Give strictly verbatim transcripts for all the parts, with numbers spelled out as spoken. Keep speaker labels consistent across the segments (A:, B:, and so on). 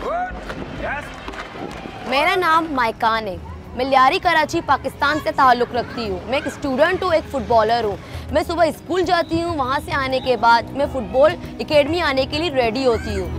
A: मेरा नाम माइकान है। मैं लियारी कराची पाकिस्तान से ताल्लुक़ रखती हूँ। मैं एक स्टूडेंट हूँ, एक फ़ुटबॉलर हूँ। मैं सुबह स्कूल जाती हूँ, वहाँ से आने के बाद मैं फ़ुटबॉल एकेडमी आने के लिए रेडी होती हूँ।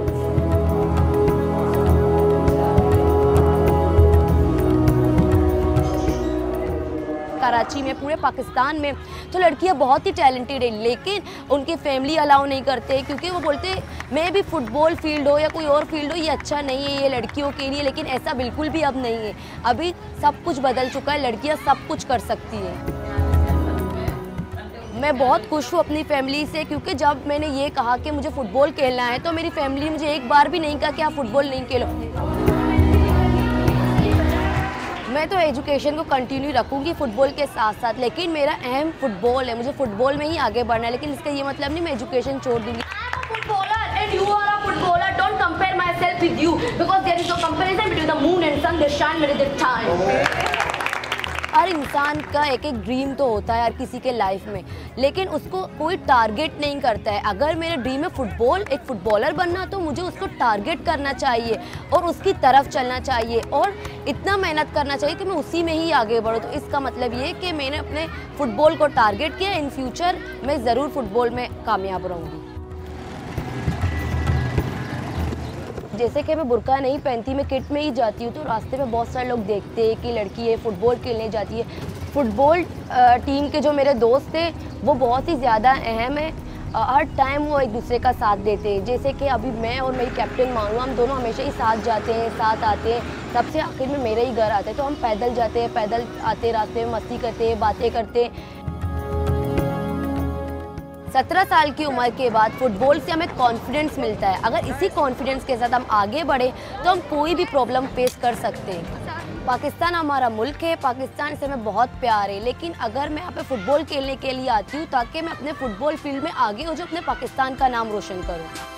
A: कराची में, पूरे पाकिस्तान में तो लड़कियां बहुत ही टैलेंटेड है, लेकिन उनकी फैमिली अलाउ नहीं करते क्योंकि वो बोलते मैं भी फुटबॉल फील्ड हो या कोई और फील्ड हो, ये अच्छा नहीं है, ये लड़कियों के लिए। लेकिन ऐसा बिल्कुल भी अब नहीं है। अभी सब कुछ बदल चुका है, लड़कियां सब कुछ कर सकती हैं। मैं बहुत खुश हूँ अपनी फैमिली से, क्योंकि जब मैंने ये कहा कि मुझे फ़ुटबॉल खेलना है तो मेरी फैमिली ने मुझे एक बार भी नहीं कहा कि आप फ़ुटबॉल नहीं खेलो। मैं तो एजुकेशन को कंटिन्यू रखूँगी फ़ुटबॉल के साथ साथ, लेकिन मेरा अहम फ़ुटबॉल है, मुझे फ़ुटबॉल में ही आगे बढ़ना है। लेकिन इसका ये मतलब नहीं मैं एजुकेशन छोड़ दूँगी। Footballer and you are a footballer, don't compare myself with you because there is no comparison between the moon and sun, they shine with the time. हर इंसान का एक एक ड्रीम तो होता है हर किसी के लाइफ में, लेकिन उसको कोई टारगेट नहीं करता है। अगर मेरा ड्रीम है फुटबॉल, एक फुटबॉलर बनना, तो मुझे उसको टारगेट करना चाहिए और उसकी तरफ चलना चाहिए और इतना मेहनत करना चाहिए कि मैं उसी में ही आगे बढ़ूँ। तो इसका मतलब ये कि मैंने अपने फुटबॉल को टारगेट किया। इन फ्यूचर मैं ज़रूर फुटबॉल में कामयाब रहूँगी। जैसे कि मैं बुर्का नहीं पहनती, मैं किट में ही जाती हूँ, तो रास्ते में बहुत सारे लोग देखते हैं कि लड़की है फुटबॉल खेलने जाती है। फुटबॉल टीम के जो मेरे दोस्त थे वो बहुत ही ज़्यादा अहम है। हर टाइम वो एक दूसरे का साथ देते हैं। जैसे कि अभी मैं और मेरी कैप्टन मानू, हम दोनों हमेशा ही साथ जाते हैं, साथ आते हैं। सबसे आखिर में मेरे ही घर आते हैं, तो हम पैदल जाते हैं, पैदल आते, रास्ते में मस्ती करते हैं, बातें करते हैं। सत्रह साल की उम्र के बाद फुटबॉल से हमें कॉन्फिडेंस मिलता है। अगर इसी कॉन्फिडेंस के साथ हम आगे बढ़े तो हम कोई भी प्रॉब्लम फेस कर सकते हैं। पाकिस्तान हमारा मुल्क है, पाकिस्तान से हमें बहुत प्यार है, लेकिन अगर मैं यहाँ पे फुटबॉल खेलने के लिए आती हूँ ताकि मैं अपने फुटबॉल फील्ड में आगे हो, जो अपने पाकिस्तान का नाम रोशन करूँ।